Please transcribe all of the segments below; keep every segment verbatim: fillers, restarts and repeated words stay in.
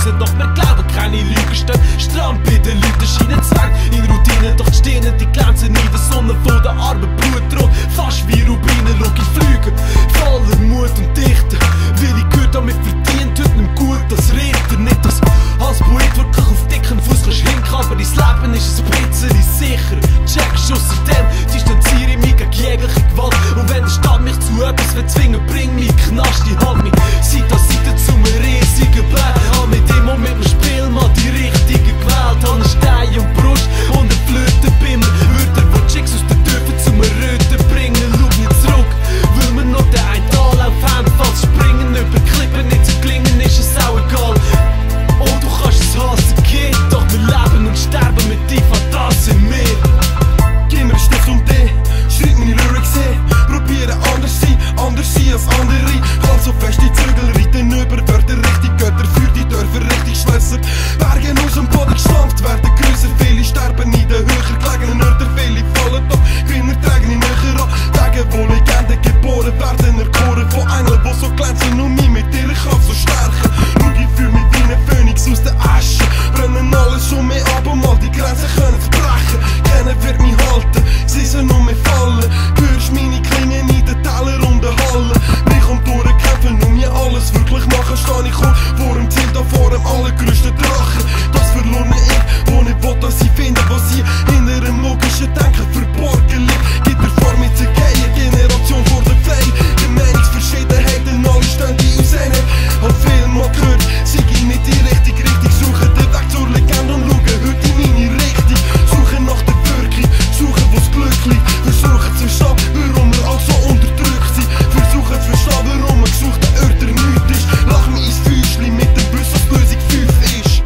müssen, doch wir glauben keine Lügen stehen. Stramm bei den Leuten scheinen Zwang in Routine, doch die Stirne die glänzen in der Sonne von der Arbeit, Blutrot, fast wie Rubine, schau ich fliegen, voller Mut und Dichte, weil ich gehört damit verdient, tut nicht gut als Ritter, nicht dass als Poet wirklich auf dicken Fuß kannst hinken, aber dein Leben ist ein bisschen sicher, checkst außerdem, distanziere mich gegen jegliche Gewalt, und wenn der Staat mich zu etwas will zwingen, bring mich in den Knast, ich halt mich Seite an Seite zu einem riesigen Berg, hab mit dem und mit dem Spiel mal die richtige gewählt, hab einen Stein und Brust und einen Flötenbimmer, Wörter, die Chicks aus der Tiefe zum Röten bringen, schau nicht zurück, weil wir noch den einen Anlauf haben, falls springen über Klippen nicht zu gelingen, ist es auch egal. Und du kannst es hassen, geht, doch wir leben und sterben mit dir, Fantasie in mir. Gib mir einen Stift und D, schreib meine Lyrics hin, probiere anders sein, anders sein als andere. Halt so fest die Zügel, reiten über Wörter richtig, Götter für die Dörfer richtig Schlösser. Berge aus dem Boden gestampft werden grösser, viele sterben in den höher gelegenen Orten, viele fallen doch, Gewinner tragen ihn näher an. Wege, wo Legenden geboren werden, erkoren von Engeln, die so glänzen und mich mit ihrer Kraft so stärken. Schau, ich fühl mich wie ein Phönix aus der Asche, brennen alles um mich ab, um all die Grenzen können zu brechen. Keiner wird mich halten, sie sind um mich fallen, hörst meine Klingen in den Tälern und den Hallen. Mich kommt durchkämpfen und mir alles wirklich machen, steh ich kurz vor dem Ziel, da vor dem allergrößten Drachen. Das verlorene Ich, wo ich will, dass sie finden, was sie in ihrem logischen Denken verborgen liegt. Gibt der vor mir zu gehen, Generation vor der Fame, die Meinungsverschiedenheiten, alle stehen die uns ein. Hab viel mal gehört, sie gehen nicht die richtige Richtung, suchen den Weg zur Legende und schauen heute in meine Richtung. Suchen nach der Wirkung, suchen wo's Glück liegt, versuchen zu verstehen, warum wir alle so unterdrückt sind, versuchen zu verstehen, warum ein gesuchter Ort der Myth ist. Lach mich ins Fäuschli mit dem Bus, was Lösung fünf ist.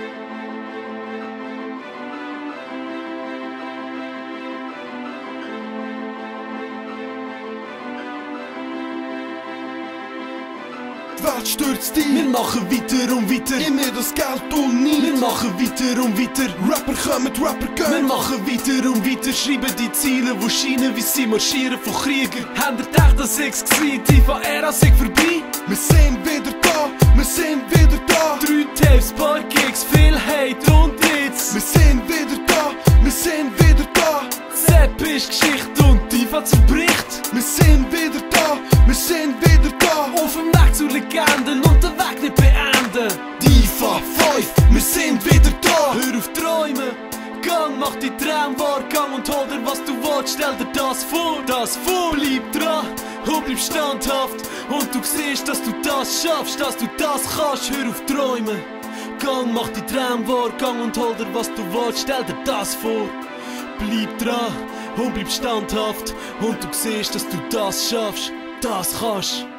Die Welt stürzt ein, Wir machen weiter und weiter, gib mir das Geld und nie. wir machen weiter und weiter, Rapper kommen, Rapper wir gehen. machen weiter und weiter, schreiben die Ziele, wo scheinen wie sie marschieren von Kriegern. Habt ihr gedacht, dass ich's gsi, die von Ära sind vorbei? Wir sind wieder da, wir sind wieder da. Drei Tapes, paar Gigs, viel Hate und Hits. Wir sind wieder da, wir sind wieder da. Sepp ist Geschichte und die F A zerbricht. Wir sind wieder da, wir sind wieder da. Auf dem Weg zu Legenden und den Weg nicht beenden. Die F A fünf, wir sind wieder da. Hör auf träumen, gang, mach die Traum wahr, gang und hol dir was du willst, stell dir das vor, das vor. Bleib dran und bleib standhaft und du siehst, dass du das schaffst, dass du das kannst. Hör auf träumen, gang, mach die Traum wahr, gang und hol dir was du willst, stell dir das vor. Bleib dran und bleib standhaft und du siehst, dass du das schaffst, das kannst.